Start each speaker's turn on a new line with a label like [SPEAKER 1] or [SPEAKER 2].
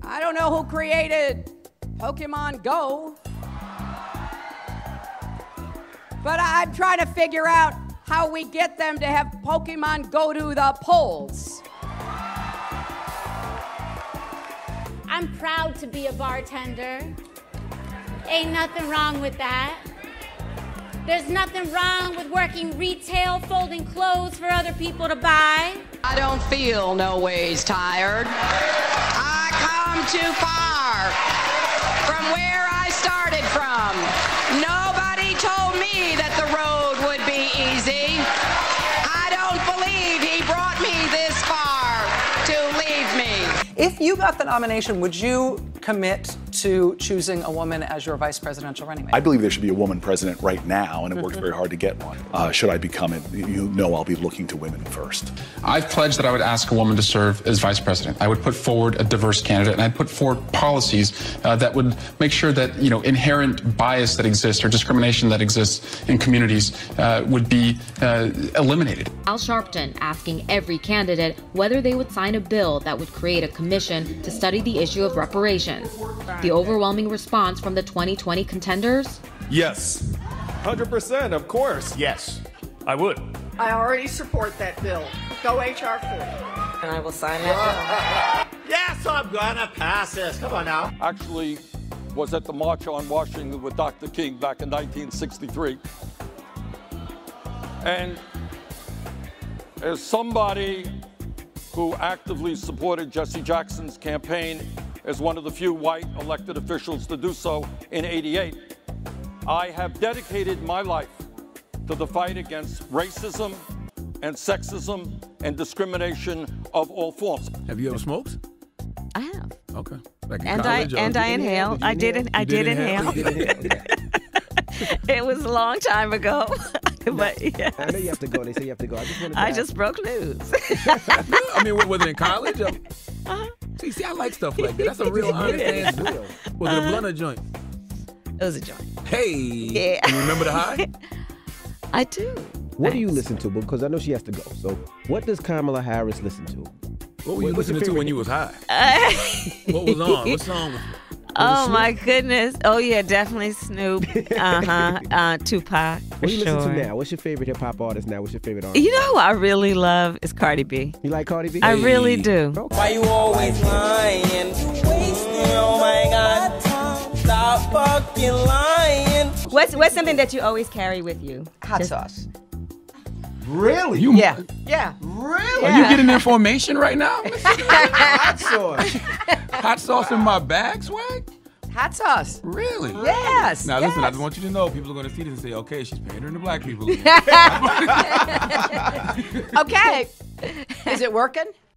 [SPEAKER 1] I don't know who created Pokemon Go, but I'm trying to figure out how we get them to have Pokemon go to the polls.
[SPEAKER 2] I'm proud to be a bartender. Ain't nothing wrong with that. There's nothing wrong with working retail, folding clothes for other people to buy.
[SPEAKER 1] I don't feel no ways tired. I come too far from where I started from. Nobody told me that the road would be easy. I don't believe he brought me this far to leave me.
[SPEAKER 3] If you got the nomination, would you commit to choosing a woman as your vice presidential running mate?
[SPEAKER 4] I believe there should be a woman president right now, and it worked very hard to get one. Should I become it, you know I'll be looking to women first.
[SPEAKER 5] I've pledged that I would ask a woman to serve as vice president. I would put forward a diverse candidate, and I'd put forward policies that would make sure that, inherent bias that exists or discrimination that exists in communities would be eliminated.
[SPEAKER 6] Al Sharpton asking every candidate whether they would sign a bill that would create a commission to study the issue of reparations. The overwhelming response from the 2020 contenders?
[SPEAKER 7] Yes. 100%, of course. Yes, I would.
[SPEAKER 8] I already support that bill. Go HR 40.
[SPEAKER 9] And I will sign that bill.
[SPEAKER 10] Yes, I'm gonna pass this. Come on now.
[SPEAKER 11] Actually, was at the March on Washington with Dr. King back in 1963. And as somebody who actively supported Jesse Jackson's campaign as one of the few white elected officials to do so in '88, I have dedicated my life to the fight against racism and sexism and discrimination of all forms.
[SPEAKER 12] Have you ever smoked?
[SPEAKER 9] I have.
[SPEAKER 12] Okay.
[SPEAKER 9] And I inhale. I did inhale. It was a long time ago. But yes.
[SPEAKER 13] I know you have to go. They say you have to go.
[SPEAKER 9] I just broke news.
[SPEAKER 12] I mean, was it in college? See, I like stuff like that. That's a real honest answer. Was it a blunt or joint?
[SPEAKER 9] It was a joint.
[SPEAKER 12] Hey.
[SPEAKER 9] Yeah.
[SPEAKER 12] You remember the high?
[SPEAKER 9] I do.
[SPEAKER 13] What do you listen to? Because I know she has to go. So what does Kamala Harris listen to?
[SPEAKER 12] What were you listening to when you was high? What was on? What song was it?
[SPEAKER 9] Oh my goodness! Oh yeah, definitely Snoop. Tupac.
[SPEAKER 13] What do you listen to now? What's your favorite hip hop artist now? What's your favorite artist?
[SPEAKER 9] You know who I really love is Cardi B.
[SPEAKER 13] You like Cardi B?
[SPEAKER 9] I really do.
[SPEAKER 13] Okay.
[SPEAKER 14] Why you always lying? Oh my God! Stop fucking lying.
[SPEAKER 9] What's something that you always carry with you?
[SPEAKER 8] Hot sauce.
[SPEAKER 13] Really?
[SPEAKER 9] Yeah.
[SPEAKER 13] Really?
[SPEAKER 12] Are you getting information right now?
[SPEAKER 13] Hot sauce.
[SPEAKER 12] Hot sauce in my bag, swag?
[SPEAKER 1] Hot sauce.
[SPEAKER 12] Really?
[SPEAKER 1] Yes.
[SPEAKER 12] Now listen, I
[SPEAKER 1] yes.
[SPEAKER 12] just want you to know, people are going to see this and say, okay, she's pandering to black people.
[SPEAKER 1] Okay. Is it working?